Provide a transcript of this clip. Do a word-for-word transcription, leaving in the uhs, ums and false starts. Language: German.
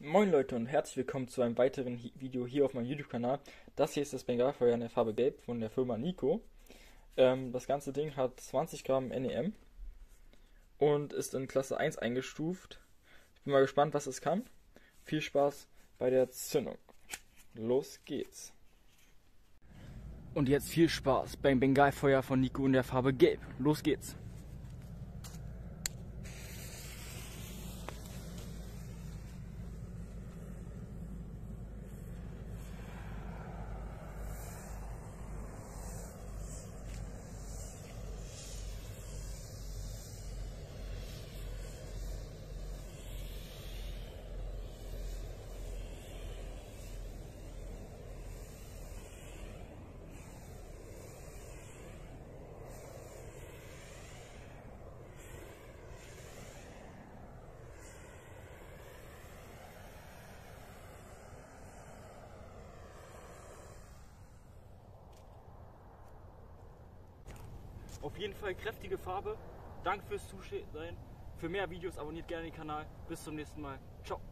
Moin Leute und herzlich willkommen zu einem weiteren Hi- Video hier auf meinem YouTube-Kanal. Das hier ist das Bengalfeuer in der Farbe Gelb von der Firma Nico. Ähm, das ganze Ding hat zwanzig Gramm N E M und ist in Klasse eins eingestuft. Ich bin mal gespannt, was es kann. Viel Spaß bei der Zündung. Los geht's. Und jetzt viel Spaß beim Bengalfeuer von Nico in der Farbe Gelb. Los geht's. Auf jeden Fall kräftige Farbe. Danke fürs Zusehen. Für mehr Videos abonniert gerne den Kanal. Bis zum nächsten Mal. Ciao.